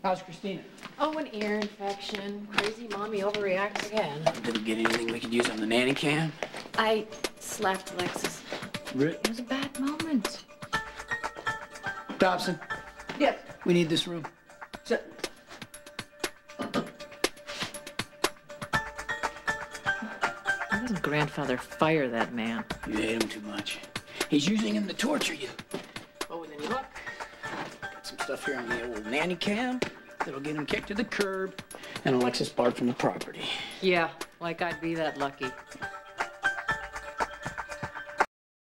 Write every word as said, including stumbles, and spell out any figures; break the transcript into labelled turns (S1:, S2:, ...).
S1: How's Kristina?
S2: Oh, an ear infection. Crazy mommy overreacts again.
S1: Did we get anything we could use on the Nannycam?
S2: I slapped Alexis.
S1: Really?
S2: It was a bad moment.
S1: Dobson?
S3: Yes.
S1: We need this room.
S3: Sit.
S2: Why doesn't grandfather fire that man?
S1: You hate him too much. He's using him to torture you. Oh, and then you look. Got some stuff here on the old Nannycam that'll get him kicked to the curb and Alexis barred from the property.
S2: Yeah, like I'd be that lucky.